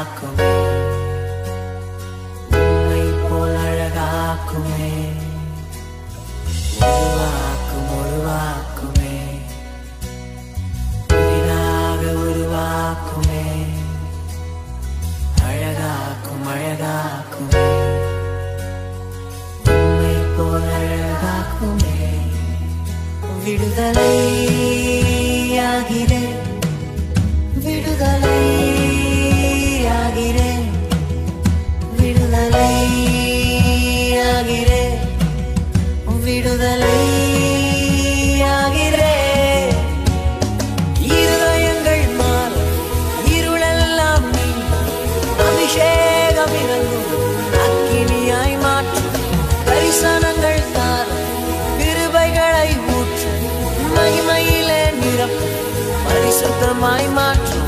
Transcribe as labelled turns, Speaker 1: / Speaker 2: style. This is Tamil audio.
Speaker 1: அழகாக்குமே உம்மை போல் அழகாக்குமே உருவாக்குமே புதிதாக உருவாக்குமே அழகாக்குமே உம்மை போல் அழகாக்குமே விடுதலையாகிறேன் விடுதலையாகிறேன் விடுதலையாகிறேன் விடுதலையாகிறேன் இருதயங்கள் மாற இருளெல்லாம் அபிஷேகம் இறங்கும் அக்கினியாய் மாற்றும் தரிசனங்கள் தார கிருபைகளை ஊற்று மகிமையிலே நிரப்பும் பரிசுத்தமாய் மாற்றும்